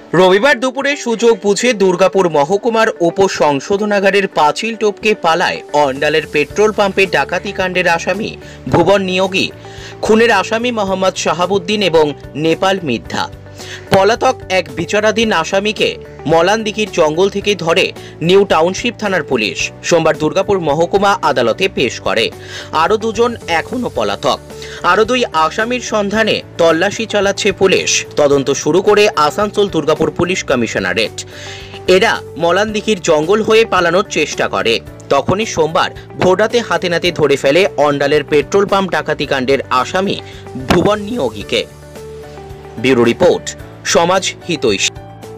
রবিবার দুপুরে সুযোগ বুঝে দুর্গাপুর মহকুমার উপসংশোধনাগারের পাঁচিল টপকে পালায় অন্ডালের পেট্রোল পাম্পে ডাকাতি কাণ্ডের আসামি ভুবন নিয়োগী, খুনের আসামি মোহাম্মদ শাহাবুদ্দিন এবং নেপাল মিথ্যা। পলাতক এক বিচারাধীন আসামিকে মলানদিঘির জঙ্গল থেকে ধরে নিউ টাউনশিপ থানার পুলিশ সোমবার দুর্গাপুর মহকুমা আদালতে পেশ করে। আরও দুজন এখনও পলাতক। আরও দুই আসামির সন্ধানে তল্লাশি চালাচ্ছে পুলিশ। তদন্ত শুরু করে আসানসোল দুর্গাপুর পুলিশ কমিশনারেট। এরা মলানদিঘির জঙ্গল হয়ে পালানোর চেষ্টা করে। তখনই সোমবার ভোররাতে হাতে নাতে ধরে ফেলে অন্ডালের পেট্রোল পাম্প ডাকাতি কাণ্ডের আসামি ভুবন নিয়োগীকে। ব্যুরো রিপোর্ট, সমাজ হিতৈষী।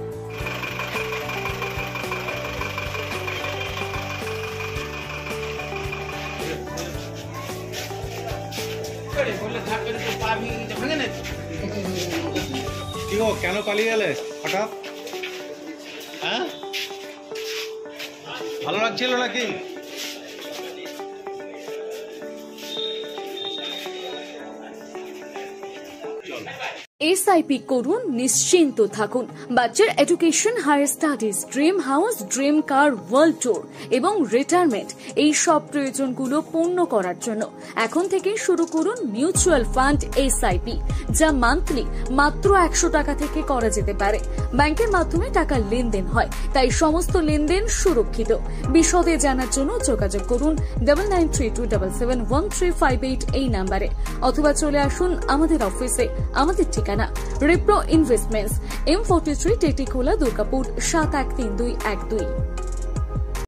কেন পালিয়ে গেলে হঠাৎ? হ্যাঁ, ভালো লাগছিল নাকি? এসআইপি করুন, নিশ্চিন্ত থাকুন। বাচ্চার education, higher studies, dream house, dream car, world tour এবং রিটায়ারমেন্ট, এই সব প্রয়োজনগুলো পূর্ণ করার জন্য এখন থেকে শুরু করুন মিউচুয়াল ফান্ড এসআইপি, যা মান্থলি মাত্র 100 টাকা থেকে করা যেতে পারে। ব্যাংকের মাধ্যমে টাকা লেনদেন হয়, তাই সমস্ত লেনদেন সুরক্ষিত। বিশদে জানার জন্য যোগাযোগ করুন 9932771358 এই নাম্বারে, অথবা চলে আসুন আমাদের অফিসে। আমাদের ঠিকানা রিপ্রো ইনভেস্টমেন্টস, M43 টেটিখোলা, দুর্গাপুর 713212।